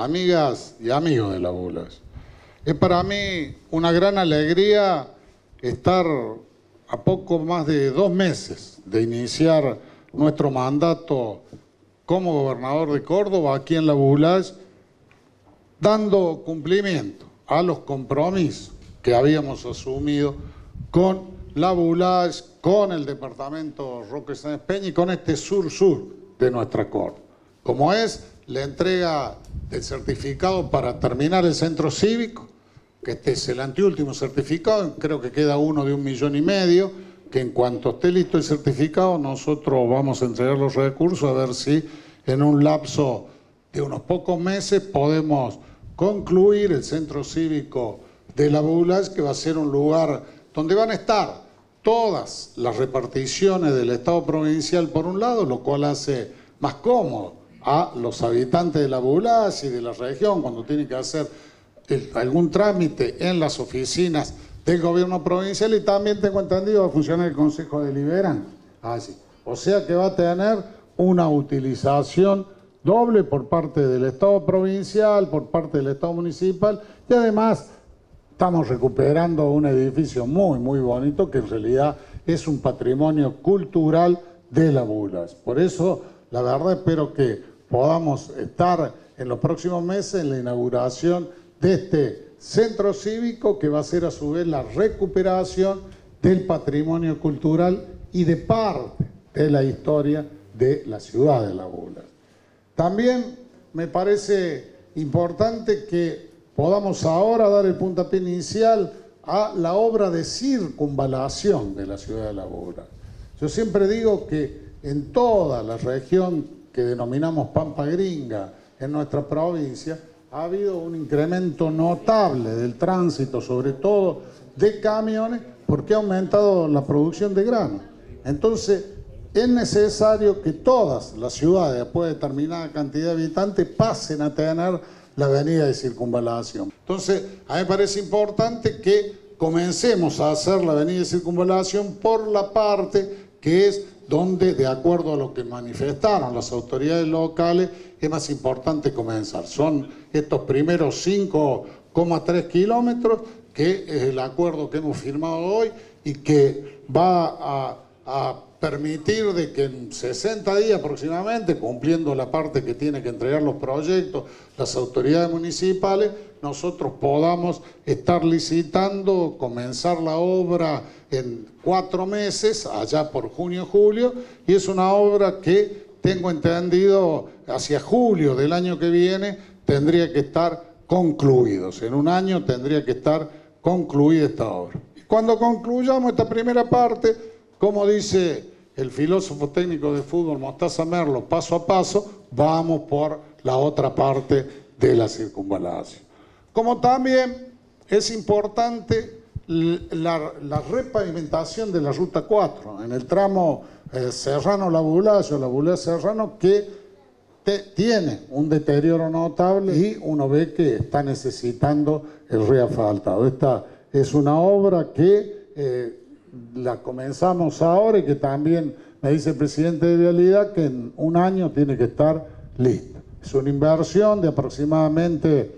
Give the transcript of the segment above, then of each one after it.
amigas y amigos de la BULAS. Es para mí una gran alegría estar a poco más de 2 meses de iniciar nuestro mandato como gobernador de Córdoba aquí en la BULAS, dando cumplimiento a los compromisos que habíamos asumido con la BULAS, con el departamento Roque Sáenz Peña y con este sur-sur de nuestra Córdoba, como es la entrega del certificado para terminar el centro cívico, que este es el anteúltimo certificado, creo que queda uno de 1,5 millones, que en cuanto esté listo el certificado nosotros vamos a entregar los recursos a ver si en un lapso de unos pocos meses podemos concluir el centro cívico de la BULAS, que va a ser un lugar donde van a estar todas las reparticiones del Estado provincial por un lado, lo cual hace más cómodo a los habitantes de la BULAS y de la región cuando tienen que hacer algún trámite en las oficinas del gobierno provincial, y también tengo entendido va a funcionar el Consejo Deliberante. O sea que va a tener una utilización doble por parte del Estado provincial, por parte del Estado municipal, y además estamos recuperando un edificio muy, muy bonito que en realidad es un patrimonio cultural de la BULAS. Por eso, la verdad, espero que podamos estar en los próximos meses en la inauguración de este centro cívico, que va a ser a su vez la recuperación del patrimonio cultural y de parte de la historia de la ciudad de la BULAS. También me parece importante que podamos ahora dar el puntapié inicial a la obra de circunvalación de la ciudad de la BULAS. Yo siempre digo que en toda la región que denominamos Pampa Gringa, en nuestra provincia, ha habido un incremento notable del tránsito, sobre todo de camiones, porque ha aumentado la producción de grano. Entonces, es necesario que todas las ciudades, después de determinada cantidad de habitantes, pasen a tener la avenida de circunvalación. Entonces, a mí me parece importante que comencemos a hacer la avenida de circunvalación por la parte que es donde, de acuerdo a lo que manifestaron las autoridades locales, es más importante comenzar. Son estos primeros 5,3 kilómetros, que es el acuerdo que hemos firmado hoy y que va a permitir de que en 60 días aproximadamente, cumpliendo la parte que tiene que entregar los proyectos las autoridades municipales, nosotros podamos estar licitando, comenzar la obra en 4 meses, allá por junio, julio, y es una obra que tengo entendido hacia julio del año que viene tendría que estar concluidos. En un año tendría que estar concluida esta obra. Cuando concluyamos esta primera parte, como dice el filósofo técnico de fútbol Mostaza Merlo, paso a paso, vamos por la otra parte de la circunvalación. Como también es importante la repavimentación de la Ruta 4, en el tramo Serrano-La BULAS o La BULAS-Serrano, que tiene un deterioro notable y uno ve que está necesitando el reasfaltado. Esta es una obra que la comenzamos ahora y que también me dice el presidente de Vialidad que en un año tiene que estar lista. Es una inversión de aproximadamente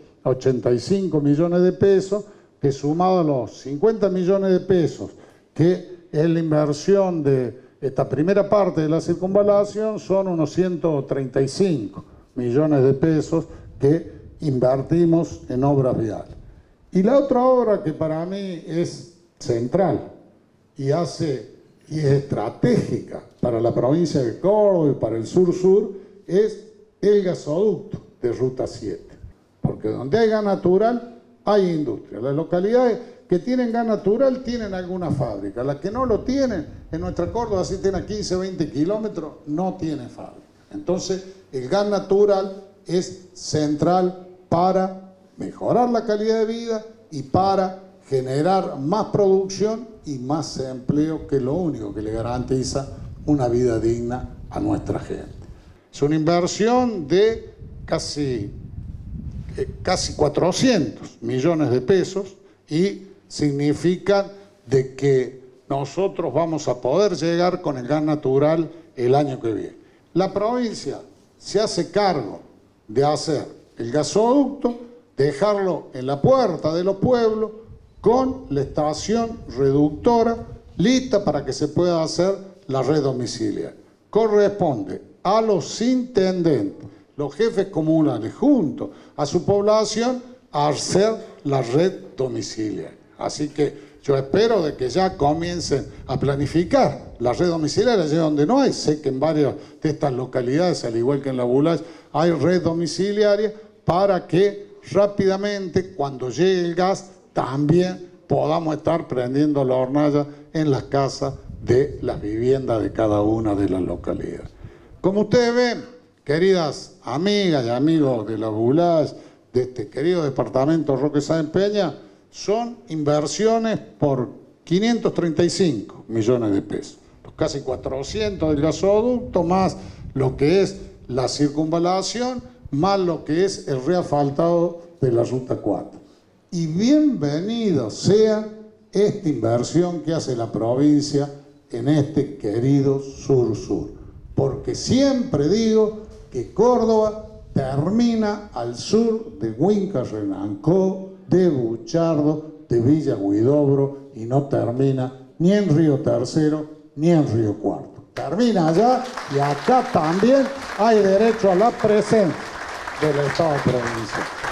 85 millones de pesos, que sumado a los 50 millones de pesos que es la inversión de esta primera parte de la circunvalación, son unos 135 millones de pesos que invertimos en obras viales. Y la otra obra que para mí es central y es estratégica para la provincia de Córdoba y para el sur-sur es el gasoducto de Ruta 7. Porque donde hay gas natural, hay industria. Las localidades que tienen gas natural tienen alguna fábrica. Las que no lo tienen, en nuestra Córdoba, si tiene a 15 o 20 kilómetros, no tiene fábrica. Entonces, el gas natural es central para mejorar la calidad de vida y para generar más producción y más empleo, que es lo único que le garantiza una vida digna a nuestra gente. Es una inversión de casi 400 millones de pesos y significa de que nosotros vamos a poder llegar con el gas natural el año que viene. La provincia se hace cargo de hacer el gasoducto, dejarlo en la puerta de los pueblos con la estación reductora lista para que se pueda hacer la red domiciliaria. Corresponde a los intendentes, los jefes comunales, junto a su población, a hacer la red domiciliaria. Así que yo espero de que ya comiencen a planificar la red domiciliaria allí donde no hay. Sé que en varias de estas localidades, al igual que en la Bulaya, hay red domiciliaria para que rápidamente, cuando llegue el gas, también podamos estar prendiendo la hornalla en las casas de las viviendas de cada una de las localidades. Como ustedes ven, queridas amigas y amigos de la Bulaya, de este querido departamento Roque Sáenz Peña, son inversiones por 535 millones de pesos. Los casi 400 del gasoducto, más lo que es la circunvalación, más lo que es el reasfaltado de la Ruta 4. Y bienvenido sea esta inversión que hace la provincia en este querido sur-sur. Porque siempre digo que Córdoba termina al sur de Huinca-Renancó, de Buchardo, de Villa Huidobro, y no termina ni en Río Tercero ni en Río Cuarto. Termina allá, y acá también hay derecho a la presencia del Estado provincial.